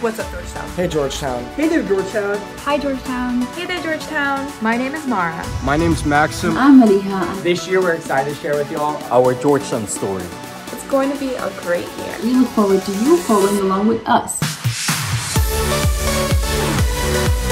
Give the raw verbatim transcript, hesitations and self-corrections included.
What's up, Georgetown? Hey, Georgetown. Hey there, Georgetown. Hi, Georgetown. Hey there, Georgetown. My name is Mara. My name's Maxim. I'm Maliha. This year, we're excited to share with you all our Georgetown story. It's going to be a great year. We look forward to you following along with us.